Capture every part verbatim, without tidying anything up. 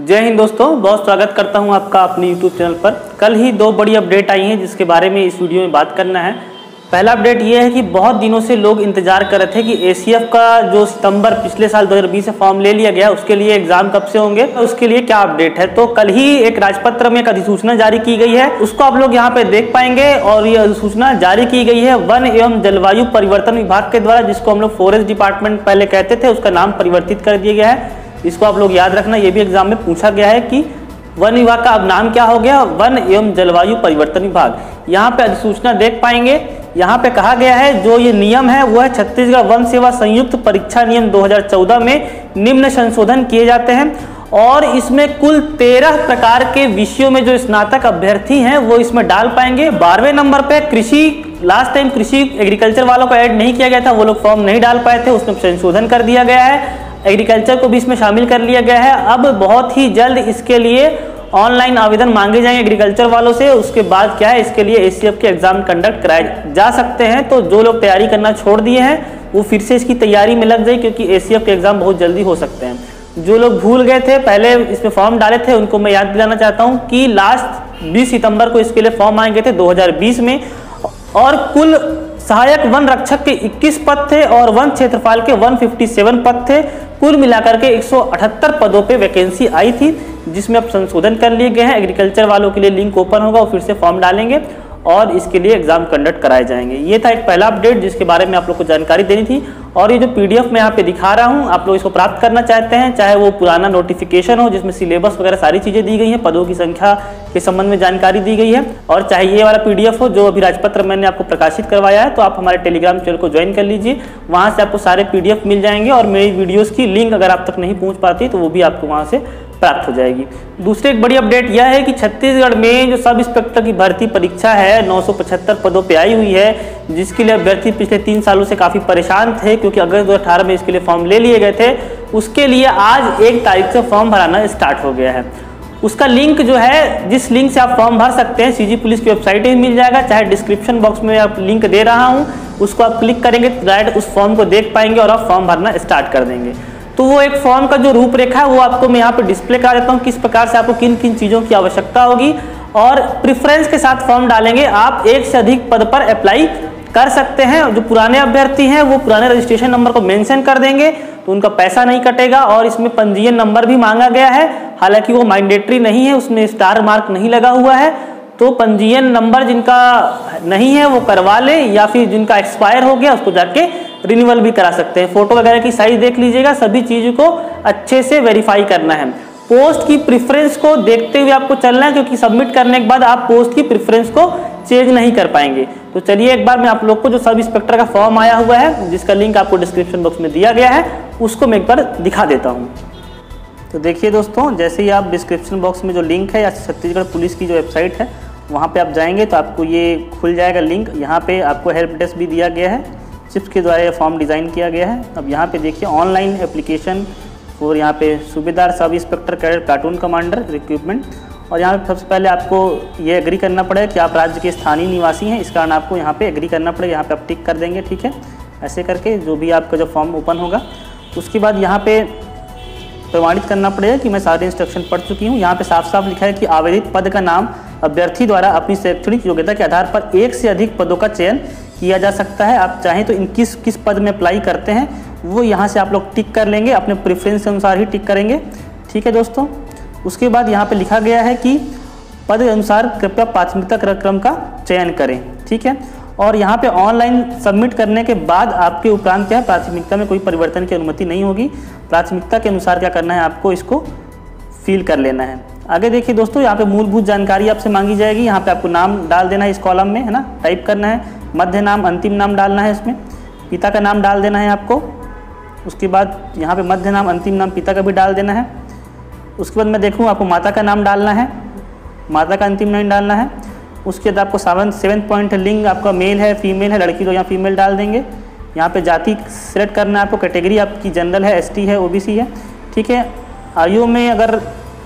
जय हिंद दोस्तों, बहुत स्वागत करता हूं आपका अपने यूट्यूब चैनल पर। कल ही दो बड़ी अपडेट आई हैं जिसके बारे में इस वीडियो में बात करना है। पहला अपडेट ये है कि बहुत दिनों से लोग इंतजार कर रहे थे कि एसीएफ का जो सितंबर पिछले साल दो हज़ार बीस से फॉर्म ले लिया गया, उसके लिए एग्जाम कब से होंगे, उसके लिए क्या अपडेट है। तो कल ही एक राजपत्र में एक अधिसूचना जारी की गई है, उसको आप लोग यहाँ पे देख पाएंगे। और ये अधिसूचना जारी की गई है वन एवं जलवायु परिवर्तन विभाग के द्वारा, जिसको हम लोग फॉरेस्ट डिपार्टमेंट पहले कहते थे, उसका नाम परिवर्तित कर दिया गया है। इसको आप लोग याद रखना, ये भी एग्जाम में पूछा गया है कि वन विभाग का अब नाम क्या हो गया, वन एवं जलवायु परिवर्तन विभाग। यहाँ पे अधिसूचना देख पाएंगे। यहाँ पे कहा गया है जो ये नियम है वो है छत्तीसगढ़ वन सेवा संयुक्त परीक्षा नियम दो हज़ार चौदह में निम्न संशोधन किए जाते हैं और इसमें कुल तेरह प्रकार के विषयों में जो स्नातक अभ्यर्थी हैं वो इसमें डाल पाएंगे। बारहवें नंबर पे कृषि, लास्ट टाइम कृषि एग्रीकल्चर वालों को ऐड नहीं किया गया था, वो लोग फॉर्म नहीं डाल पाए थे, उसमें संशोधन कर दिया गया है। एग्रीकल्चर को भी इसमें शामिल कर लिया गया है। अब बहुत ही जल्द इसके लिए ऑनलाइन आवेदन मांगे जाएंगे एग्रीकल्चर वालों से। उसके बाद क्या है, इसके लिए एसीएफ के एग्जाम कंडक्ट कराए जा सकते हैं। तो जो लोग तैयारी करना छोड़ दिए हैं वो फिर से इसकी तैयारी में लग जाए, क्योंकि एसीएफ के एग्जाम बहुत जल्दी हो सकते हैं। जो लोग भूल गए थे पहले इसमें फॉर्म डाले थे, उनको मैं याद दिलाना चाहता हूँ कि लास्ट बीस सितंबर को इसके लिए फॉर्म आए गए थे दो हज़ार बीस में, और कुल सहायक वन रक्षक के इक्कीस पद थे और वन क्षेत्रपाल के एक सौ सत्तावन पद थे। कुल मिलाकर के एक सौ अठहत्तर पदों पे वैकेंसी आई थी, जिसमें अब संशोधन कर लिए गए हैं। एग्रीकल्चर वालों के लिए लिंक ओपन होगा, वो फिर से फॉर्म डालेंगे और इसके लिए एग्जाम कंडक्ट कराए जाएंगे। ये था एक पहला अपडेट जिसके बारे में आप लोग को जानकारी देनी थी। और ये जो पीडीएफ मैं यहाँ पे दिखा रहा हूँ, आप लोग इसको प्राप्त करना चाहते हैं, चाहे वो पुराना नोटिफिकेशन हो जिसमें सिलेबस वगैरह सारी चीजें दी गई हैं, पदों की संख्या के संबंध में जानकारी दी गई है, और चाहे ये वाला पीडीएफ हो जो अभी राजपत्र मैंने आपको प्रकाशित करवाया है, तो आप हमारे टेलीग्राम चैनल को ज्वाइन कर लीजिए। वहाँ से आपको सारे पीडीएफ मिल जाएंगे और मेरी वीडियोज़ की लिंक अगर आप तक नहीं पहुँच पाती तो वो भी आपको वहाँ से प्राप्त हो जाएगी। दूसरी एक बड़ी अपडेट यह है कि छत्तीसगढ़ में जो सब इंस्पेक्टर की भर्ती परीक्षा है नौ सौ पचहत्तर पदों पे आई हुई है, जिसके लिए अभ्यर्थी पिछले तीन सालों से काफ़ी परेशान थे, क्योंकि अगस्त दो हज़ार अठारह में इसके लिए फॉर्म ले लिए गए थे। उसके लिए आज एक तारीख से फॉर्म भराना स्टार्ट हो गया है। उसका लिंक जो है, जिस लिंक से आप फॉर्म भर सकते हैं, सीजी पुलिस की वेबसाइट में मिल जाएगा, चाहे डिस्क्रिप्शन बॉक्स में आप लिंक दे रहा हूँ, उसको आप क्लिक करेंगे तो डायरेक्ट उस फॉर्म को देख पाएंगे और आप फॉर्म भरना स्टार्ट कर देंगे। तो वो एक फॉर्म का जो रूपरेखा है वो आपको मैं यहाँ पे डिस्प्ले करा देता हूँ, किस प्रकार से आपको किन किन चीज़ों की आवश्यकता होगी। और प्रेफरेंस के साथ फॉर्म डालेंगे, आप एक से अधिक पद पर अप्लाई कर सकते हैं। जो पुराने अभ्यर्थी हैं वो पुराने रजिस्ट्रेशन नंबर को मेंशन कर देंगे तो उनका पैसा नहीं कटेगा। और इसमें पंजीयन नंबर भी मांगा गया है, हालांकि वो मैंडेटरी नहीं है, उसमें स्टार मार्क नहीं लगा हुआ है। तो पंजीयन नंबर जिनका नहीं है वो करवा ले, या फिर जिनका एक्सपायर हो गया उसको जाके रिन्यूअल भी करा सकते हैं। फोटो वगैरह की साइज देख लीजिएगा, सभी चीज़ों को अच्छे से वेरीफाई करना है। पोस्ट की प्रेफरेंस को देखते हुए आपको चलना है, क्योंकि सबमिट करने के बाद आप पोस्ट की प्रेफरेंस को चेंज नहीं कर पाएंगे। तो चलिए एक बार मैं आप लोग को जो सब इंस्पेक्टर का फॉर्म आया हुआ है, जिसका लिंक आपको डिस्क्रिप्शन बॉक्स में दिया गया है, उसको मैं एक बार दिखा देता हूँ। तो देखिए दोस्तों, जैसे ही आप डिस्क्रिप्शन बॉक्स में जो लिंक है या छत्तीसगढ़ पुलिस की जो वेबसाइट है वहाँ पे आप जाएंगे तो आपको ये खुल जाएगा लिंक। यहाँ पे आपको हेल्प डेस्क भी दिया गया है, चिप्स के द्वारा ये फॉर्म डिज़ाइन किया गया है। अब यहाँ पे देखिए ऑनलाइन एप्लीकेशन और यहाँ पे सूबेदार sub inspector cadet platoon commander recruitment. और यहाँ पे सबसे पहले आपको ये एग्री करना पड़ेगा कि आप राज्य के स्थानीय निवासी हैं, इस कारण आपको यहाँ पे एग्री करना पड़ेगा। यहाँ पे आप टिक कर देंगे, ठीक है। ऐसे करके जो भी आपका जब फॉर्म ओपन होगा उसके बाद यहाँ पे प्रमाणित करना पड़ेगा कि मैं सारे इंस्ट्रक्शन पढ़ चुकी हूँ। यहाँ पे साफ साफ लिखा है कि आवेदित पद का नाम अभ्यर्थी द्वारा अपनी शैक्षणिक योग्यता के आधार पर एक से अधिक पदों का चयन किया जा सकता है। आप चाहें तो इन किस किस पद में अप्लाई करते हैं वो यहाँ से आप लोग टिक कर लेंगे, अपने प्रेफरेंस के अनुसार ही टिक करेंगे, ठीक है दोस्तों। उसके बाद यहाँ पे लिखा गया है कि पद के अनुसार कृपया प्राथमिकता क्रम का चयन करें, ठीक है। और यहाँ पे ऑनलाइन सबमिट करने के बाद आपके उपरांत क्या है, प्राथमिकता में कोई परिवर्तन की अनुमति नहीं होगी। प्राथमिकता के अनुसार क्या करना है, आपको इसको फिल कर लेना है। आगे देखिए दोस्तों, यहाँ पे मूलभूत जानकारी आपसे मांगी जाएगी। यहाँ पे आपको नाम डाल देना है इस कॉलम में, है ना, टाइप करना है, मध्य नाम अंतिम नाम डालना है, इसमें पिता का नाम डाल देना है आपको। उसके बाद यहाँ पे मध्य नाम अंतिम नाम पिता का भी डाल देना है। उसके बाद मैं देखूँ आपको माता का नाम डालना है, माता का अंतिम नाम डालना है। उसके बाद आपको सेवन सेवन पॉइंट लिंग आपका मेल है फीमेल है, लड़की तो यहाँ फीमेल डाल देंगे। यहाँ पे जाति सेलेक्ट करना है आपको, कैटेगरी आपकी जनरल है, एसटी है, ओबीसी है, ठीक है। आयु में अगर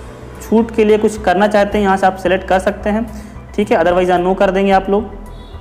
छूट के लिए कुछ करना चाहते हैं यहाँ से आप सेलेक्ट कर सकते हैं, ठीक है, अदरवाइज नो कर देंगे आप लोग।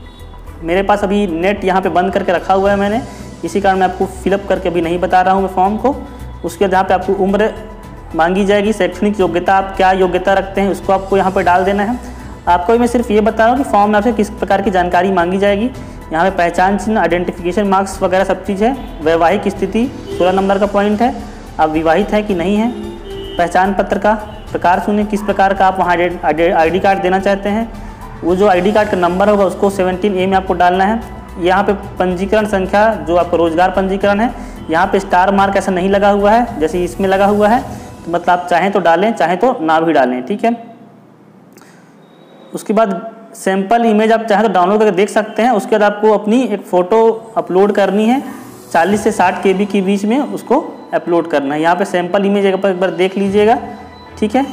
मेरे पास अभी नेट यहाँ पे बंद करके रखा हुआ है मैंने, इसी कारण मैं आपको फिलअप करके अभी नहीं बता रहा हूँ मैं फॉर्म को। उसके बाद यहाँ पे आपको उम्र मांगी जाएगी। शैक्षणिक योग्यता, आप क्या योग्यता रखते हैं उसको आपको यहाँ पर डाल देना है। आपको मैं सिर्फ ये बता रहा हूँ कि फॉर्म में आपसे किस प्रकार की जानकारी मांगी जाएगी। यहाँ पे पहचान चिन्ह, आइडेंटिफिकेशन मार्क्स वगैरह सब चीज़ है। वैवाहिक स्थिति सोलह नंबर का पॉइंट है, आप विवाहित हैं कि नहीं हैं। पहचान पत्र का प्रकार सुने, किस प्रकार का आप वहाँ आईडी कार्ड देना चाहते हैं। वो जो आईडी कार्ड का नंबर होगा उसको सेवनटीन ए में आपको डालना है। यहाँ पे पंजीकरण संख्या, जो आपका रोजगार पंजीकरण है, यहाँ पे स्टार मार्क ऐसा नहीं लगा हुआ है जैसे इसमें लगा हुआ है, तो मतलब आप चाहें तो डालें, चाहें तो ना भी डालें, ठीक है। उसके बाद सैंपल इमेज आप चाहें तो डाउनलोड करके देख सकते हैं। उसके बाद आपको अपनी एक फ़ोटो अपलोड करनी है, चालीस से साठ के बी के बीच में उसको अपलोड करना है। यहाँ पे सैंपल इमेज एक बार एक बार देख लीजिएगा, ठीक है।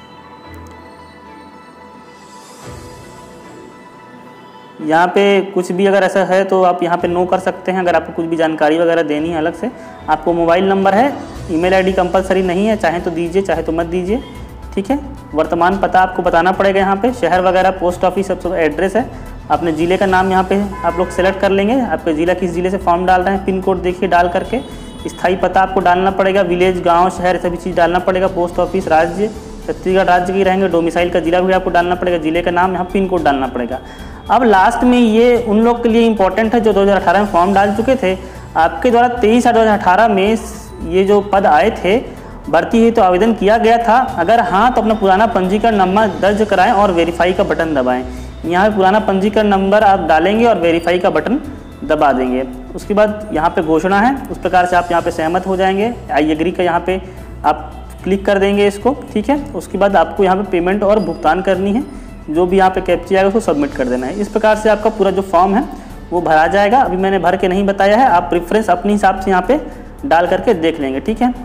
यहाँ पे कुछ भी अगर ऐसा है तो आप यहाँ पे नो कर सकते हैं। अगर आपको कुछ भी जानकारी वगैरह देनी है अलग से, आपको मोबाइल नंबर है, ईमेल आईडी कंपलसरी नहीं है, चाहे तो दीजिए चाहे तो मत दीजिए, ठीक है। वर्तमान पता आपको बताना पड़ेगा, यहाँ पे शहर वगैरह, पोस्ट ऑफिस, सब एड्रेस है। अपने ज़िले का नाम यहाँ पे आप लोग सेलेक्ट कर लेंगे, आपके ज़िला किस ज़िले से फॉर्म डाल रहे हैं, पिन कोड देखिए डाल करके। स्थायी पता आपको डालना पड़ेगा, विलेज, गाँव, शहर, सभी चीज़ डालना पड़ेगा। पोस्ट ऑफिस, राज्य, छत्तीसगढ़ राज्य की रहेंगे, डोमिसाइल का जिला भी आपको डालना पड़ेगा, जिले का नाम, यहाँ पिन कोड डालना पड़ेगा। अब लास्ट में ये उन लोग के लिए इम्पोर्टेंट है जो दो हज़ार अठारह में फॉर्म डाल चुके थे। आपके द्वारा तेईस आठ दो हज़ार अठारह में ये जो पद आए थे, भर्ती हुई तो आवेदन किया गया था। अगर हाँ तो अपना पुराना पंजीकरण नंबर दर्ज कराएं और वेरीफाई का बटन दबाएं। यहाँ पे पुराना पंजीकरण नंबर आप डालेंगे और वेरीफाई का बटन दबा देंगे। उसके बाद यहाँ पे घोषणा है, उस प्रकार से आप यहाँ पे सहमत हो जाएंगे। आई एग्री का यहाँ पे आप क्लिक कर देंगे इसको, ठीक है। उसके बाद आपको यहाँ पे पेमेंट और भुगतान करनी है, जो भी यहाँ पे कैप्चा आएगा उसको सबमिट कर देना है। इस प्रकार से आपका पूरा जो फॉर्म है वो भरा जाएगा। अभी मैंने भर के नहीं बताया है, आप प्रेफरेंस अपने हिसाब से यहाँ पे डाल करके देख लेंगे, ठीक है।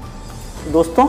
दोस्तों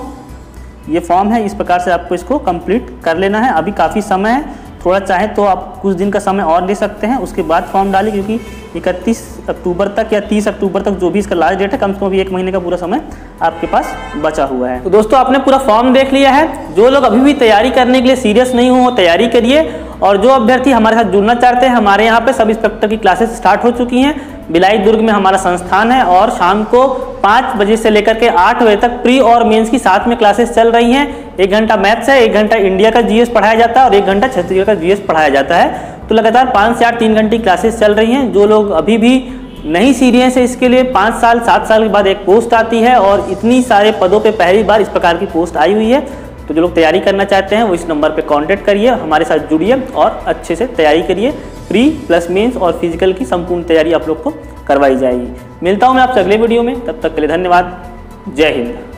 ये फॉर्म है, इस प्रकार से आपको इसको कंप्लीट कर लेना है। अभी काफ़ी समय है, थोड़ा चाहे तो आप कुछ दिन का समय और ले सकते हैं, उसके बाद फॉर्म डालें, क्योंकि इकतीस अक्टूबर तक या तीस अक्टूबर तक जो भी इसका लास्ट डेट है, कम से कम अभी एक महीने का पूरा समय आपके पास बचा हुआ है। तो दोस्तों आपने पूरा फॉर्म देख लिया है। जो लोग अभी भी तैयारी करने के लिए सीरियस नहीं हो, तैयारी करिए। और जो अभ्यर्थी हमारे साथ जुड़ना चाहते हैं, हमारे यहाँ पे सब इंस्पेक्टर की क्लासेस स्टार्ट हो चुकी हैं। भिलाई दुर्ग में हमारा संस्थान है और शाम को पाँच बजे से लेकर के आठ बजे तक प्री और मेंस की साथ में क्लासेस चल रही हैं। एक घंटा मैथ्स है, एक घंटा इंडिया का जीएस पढ़ाया जाता है और एक घंटा छत्तीसगढ़ का जीएस पढ़ाया जाता है। तो लगातार पाँच से आठ तीन घंटे क्लासेस चल रही हैं। जो लोग अभी भी नहीं सीरियस है, इसके लिए पाँच साल सात साल के बाद एक पोस्ट आती है और इतनी सारे पदों पे पहली बार इस प्रकार की पोस्ट आई हुई है। तो जो लोग तैयारी करना चाहते हैं वो इस नंबर पे कांटेक्ट करिए, हमारे साथ जुड़िए और अच्छे से तैयारी करिए। प्री प्लस मेंस और फिजिकल की संपूर्ण तैयारी आप लोग को करवाई जाएगी। मिलता हूँ मैं आपसे अगले वीडियो में, तब तक के लिए धन्यवाद। जय हिंद।